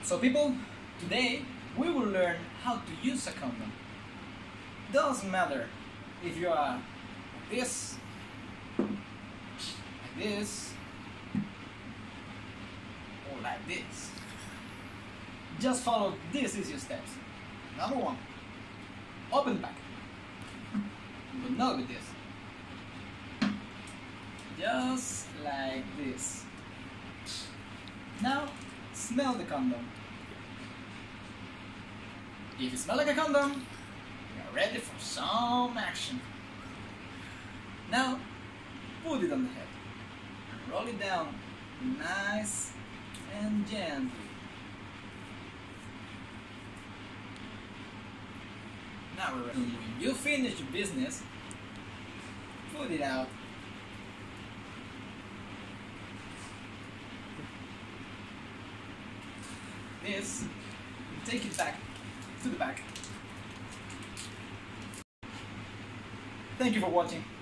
So people, today we will learn how to use a condom. Doesn't matter if you are like this, or like this. Just follow these easy steps. Number 1, open the pack. But not with this. Just like this. Now, smell the condom. If you smell like a condom, you are ready for some action. Now, put it on the head. Roll it down nice and gently. Now we're ready. When you finish your business, put it out. This, take it back to the back. Thank you for watching.